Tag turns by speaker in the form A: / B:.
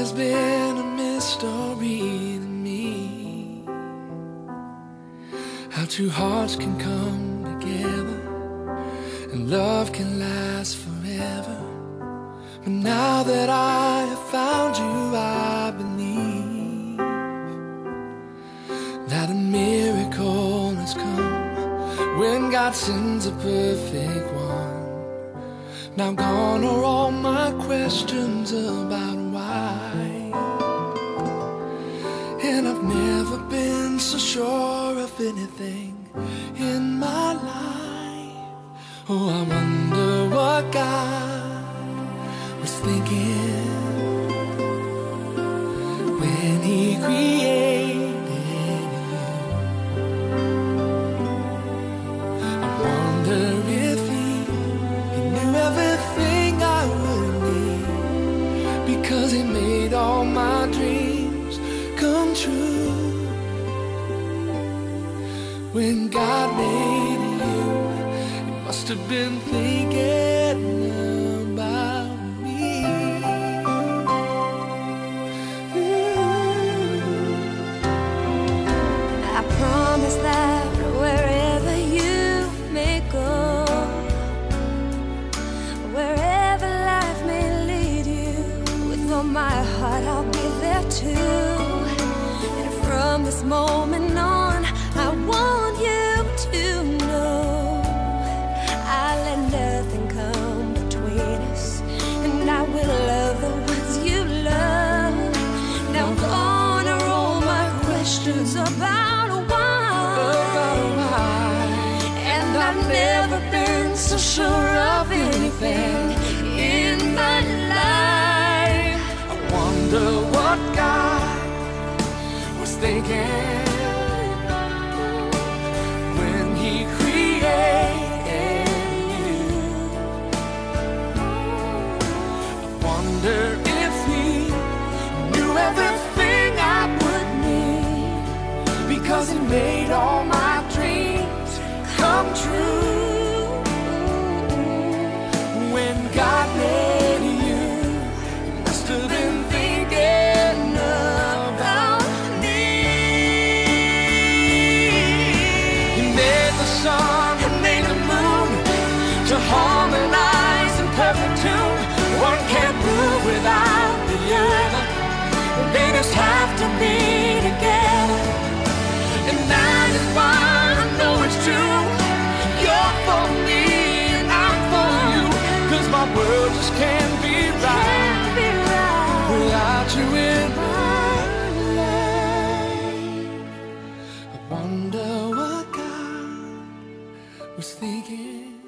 A: always been a mystery to me, how two hearts can come together and love can last forever. But now that I have found you, I believe that a miracle has come when God sends a perfect one. Now gone are all my questions about why, and I've never been so sure of anything in my life. Oh, I wonder what God was thinking when He created you. I wonder if He knew everything I would need, because He made all my dreams come true. When God made you, He must have been thinking about me.
B: I promise that wherever you may go, wherever life may lead you, with all my heart I'll be there too. And from this moment on, I want you to know I let nothing come between us, and I will love the ones you love. Now gone are all my questions about why, and I've never been so sure of anything in my life.
A: I wonder what God was thinking when He created you. I wonder if He knew everything I would need, because He made all my dreams come true. When God made you, He must have been thinking about me. He made the sun and made the moon to harmonize in perfect tune. One can't move without the other, they just have to be together. And that is why I know it's true. You're for me and I'm for you, 'cause my world just can't be right without you in my life. I wonder what God was thinking